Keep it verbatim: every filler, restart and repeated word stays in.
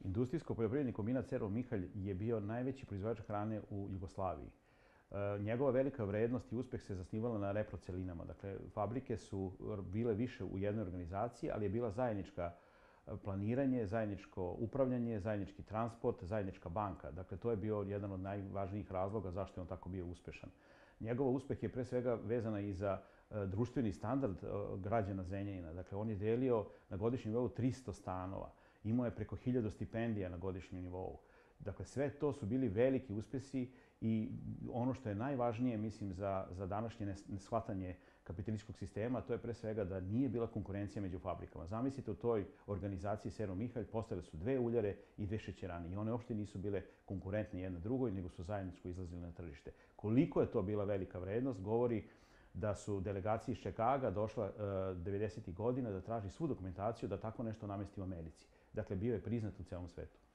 Industrijsko-poljoprivredni kombinat Servo Mihalj je bio najveći proizvođač hrane u Jugoslaviji. Njegova velika vrednost i uspeh se zasnivala na reprocelinama. Dakle, fabrike su bile više u jednoj organizaciji, ali je bila zajednička planiranje, zajedničko upravljanje, zajednički transport, zajednička banka. Dakle, to je bio jedan od najvažnijih razloga zašto je on tako bio uspešan. Njegov uspeh je pre svega vezana i za društveni standard građana Zrenjanina. Dakle, on je delio na godišnjem nivou tristo stanova. Imao je preko hiljadu stipendija na godišnjem nivou. Dakle, sve to su bili veliki uspesi i ono što je najvažnije, mislim, za, za današnje neshvatanje kapitalističkog sistema, to je pre svega da nije bila konkurencija među fabrikama. Zamislite, u toj organizaciji Servo Mihalj postojale su dve uljare i dve šećerane i one uopšte nisu bile konkurentne jedna drugoj, nego su zajedničko izlazile na tržište. Koliko je to bila velika vrednost, govori da su delegacije iz Čikaga došla devedesetih godina da traži svu dokumentaciju da tako nešto namesti u Americi. Dakle, bio je priznat u celom svetu.